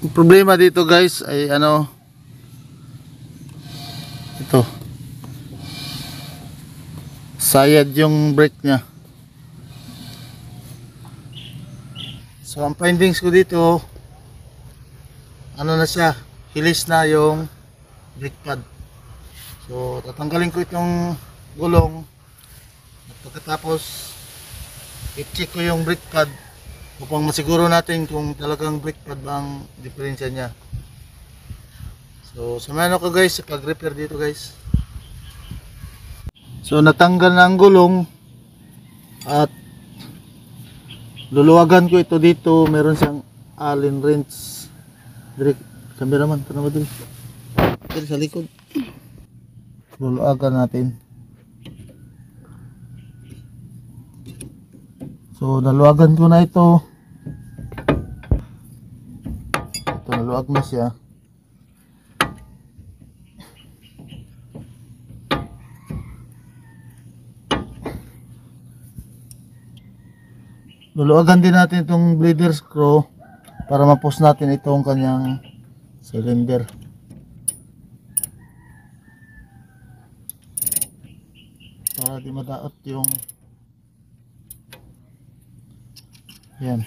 Ang problema dito guys ay ano, ito, sayad yung brake nya. So ang findings ko dito, ano na siya, hilis na yung brake pad. So tatanggalin ko itong gulong at pagkatapos i-check ko yung brake pad upang masiguro natin kung talagang brake pad ba ang diferensya niya. So samahan ako guys sa pag-repair dito guys. So natanggal na ang gulong at luluwagan ko ito dito. Meron siyang Allen wrench. Direk, cameraman, tanawa dito. Dito sa likod. Luluwagan natin. So naluwagan ko na ito. Ito naluwag na siya. Luluwagan din natin itong bleeder screw para mapos natin itong kanyang cylinder. Para di madaot yung yan.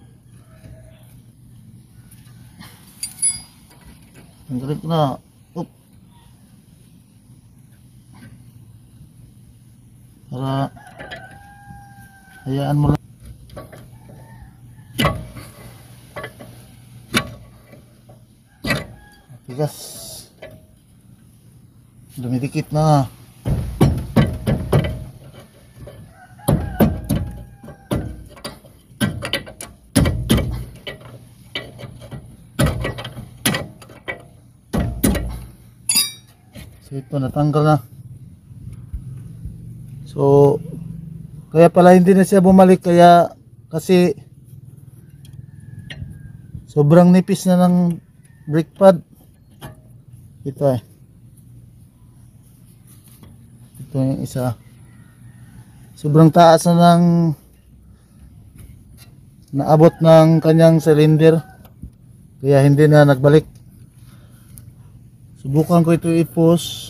Tanggalin ko na. Oop. Para hayaan mo lang. Tigas. Dumidikit na. So ito natanggal na. So kaya pala hindi na siya bumalik, kaya kasi sobrang nipis na ng brake pad. Ito ito yung isa, sobrang taas na ng naabot ng kanyang cylinder, kaya hindi na nagbalik. Subukan ko ito i-push,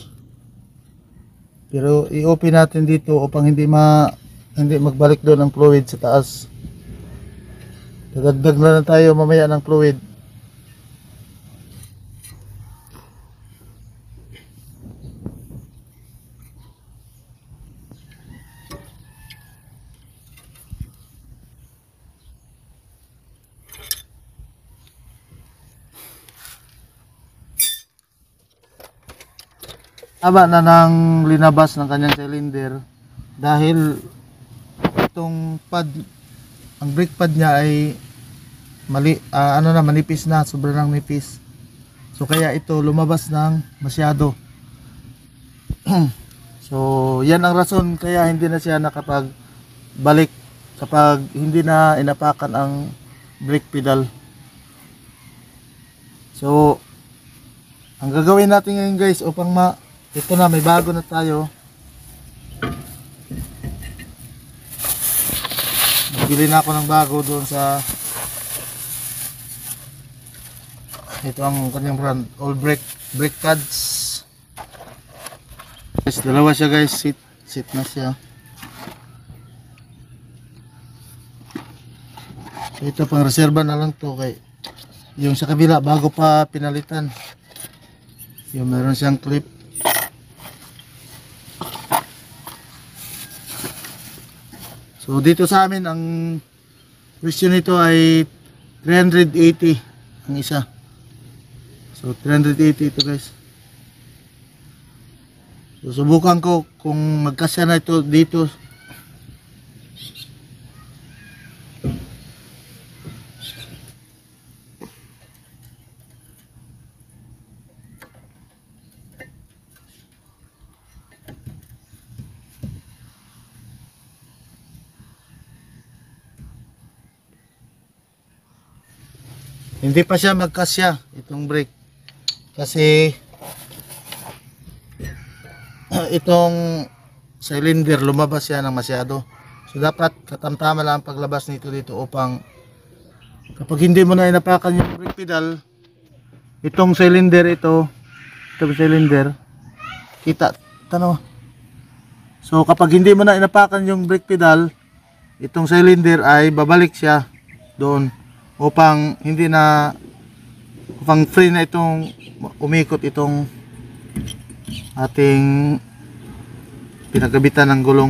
pero i-open natin dito upang hindi magbalik doon ang fluid sa taas. Dadagdag na lang tayo mamaya ng fluid. Aba na nang linabas ng kanyang cylinder dahil itong pad, ang brake pad niya ay manipis na, sobrang nipis. So kaya ito lumabas ng masyado. So yan ang rason kaya hindi na siya nakapagbalik kapag hindi na inapakan ang brake pedal. So ang gagawin natin ngayon guys, upang ito na, may bago na tayo. Bili na ako ng bago doon sa ito ang kanyang brand, all brake pads. Guys, dalawa siya guys, sit na siya. So ito pang reserva na lang to, kay yung sa kabila bago pa pinalitan. Yung meron siyang clip. So dito sa amin ang presyo nito ay 380 ang isa. So 380 ito guys. So subukan ko kung magkasya na ito dito. Hindi pa siya magkasya itong brake kasi itong cylinder lumabas siya ng masyado. So dapat katamtama lang ang paglabas nito dito upang kapag hindi mo na inapakan yung brake pedal, itong cylinder ito cylinder, kita, tanaw. So kapag hindi mo na inapakan yung brake pedal, itong cylinder ay babalik siya doon upang free na itong umikot itong ating pinagabitan ng gulong.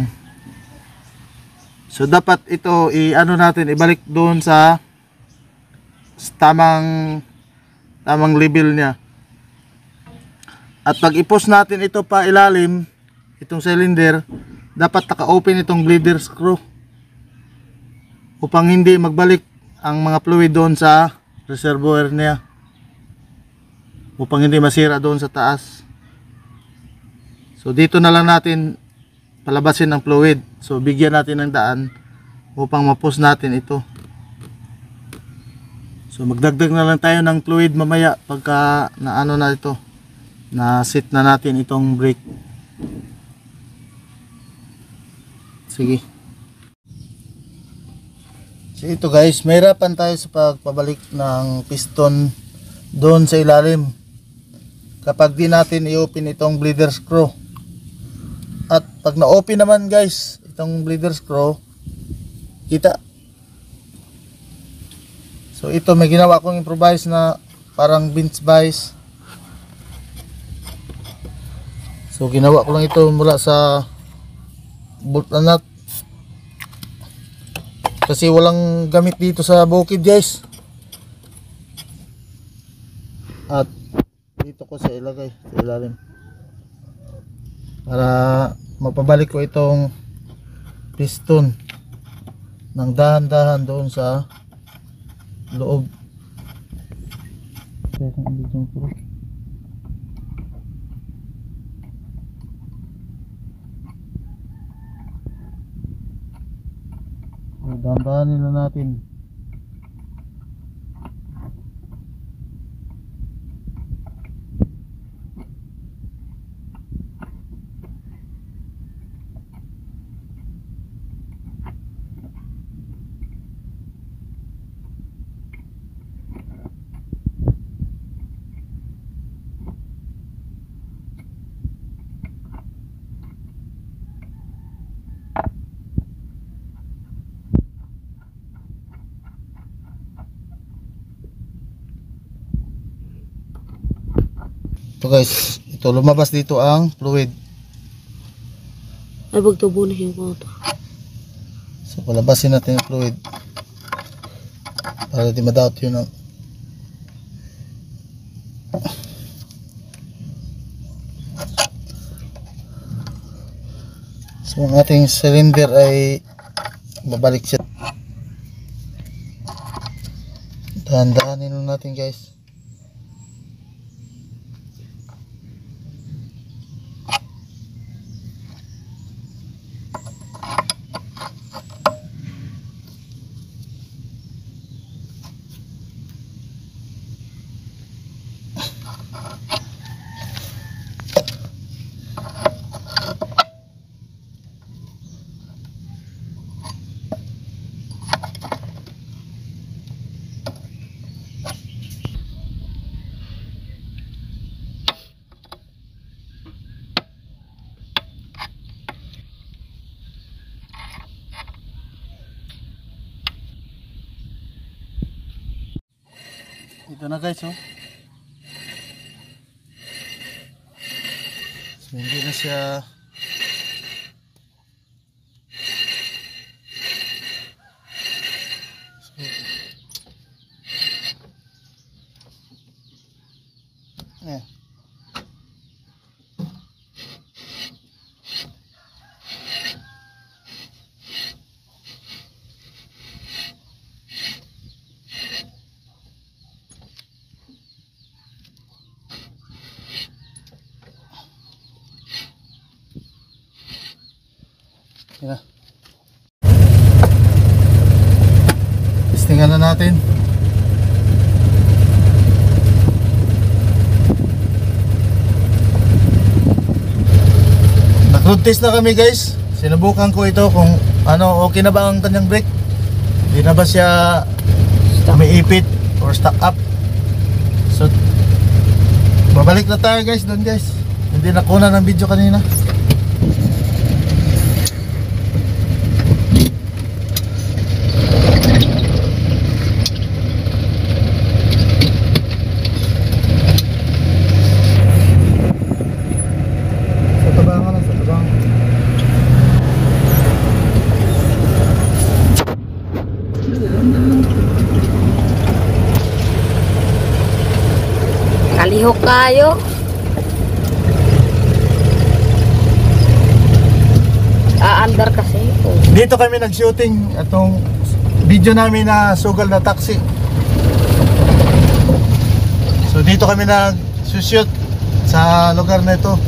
So dapat ito ibalik doon sa tamang level niya. At pag i-push natin ito pa ilalim, itong cylinder, dapat naka-open itong bleeder screw upang hindi magbalik ang mga fluid doon sa reservoir niya, upang hindi masira doon sa taas. So dito na lang natin palabasin ang fluid. So bigyan natin ng daan upang ma-push natin ito. So magdagdag na lang tayo ng fluid mamaya pagka na ito, na set na natin itong brake. Sige. So ito guys, mahirapan tayo sa pagpabalik ng piston doon sa ilalim kapag di natin i-open itong bleeder screw. At pag na-open naman guys itong bleeder screw, kita. So ito, may ginawa akong improvise na parang bench vise. So ginawa ko lang ito mula sa bolt na nut, kasi walang gamit dito sa bukid guys. At dito ko sa ilagay sa ilalim para mapabalik ko itong piston ng dahan-dahan doon sa loob. Dahan-dahan nila natin. Ito guys, ito lumabas dito ang fluid. Ay pagtubo na yung auto. So palabasin natin yung fluid para di ma-doubt yun ang so ang ating cylinder ay babalik siya. Dahan-dahanin lang natin guys. Ito na guys, oh. So hindi na siya Yan. Testingan na natin. Nag-road test na kami guys. Sinubukan ko ito kung okay na ba ang kanyang brake. Hindi na ba siya umiipit or stuck up. So Babalik na tayo guys doon guys. Hindi nakuna ng video kanina. Sa tabangan lang, sa tabangan. Kalihok kayo. Aandar kasi ito. Dito kami nag-shooting itong video namin na sugal na taxi. So dito kami nag-shoot sa lugar na ito.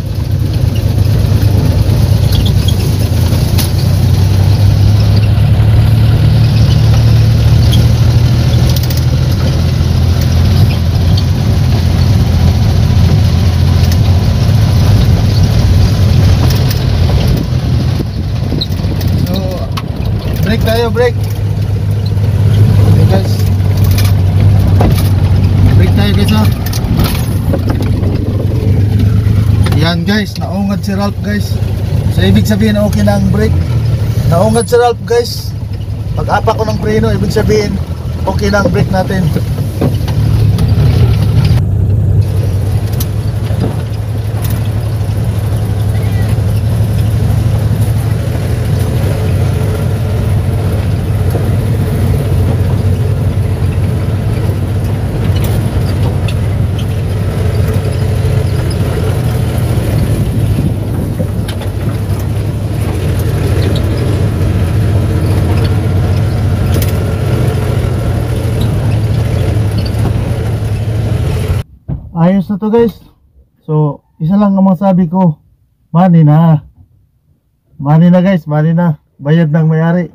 Break tayo, break. Okay guys. Break tayo guys ha. Yan guys, naungad si Ralph guys. So ibig sabihin okay na ang break. Naungad si Ralph guys. Pag-apa ko ng preno, ibig sabihin okay na ang break natin. Ayos na to guys. So isa lang ang masabi ko, money na. Money na guys, money na. Bayad ng may-ari.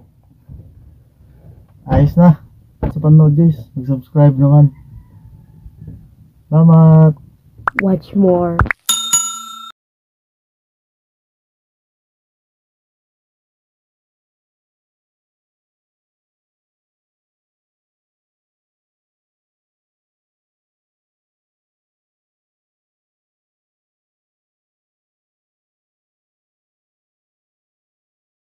Ayos na. Sa panood guys, mag-subscribe naman. Salamat. Watch more.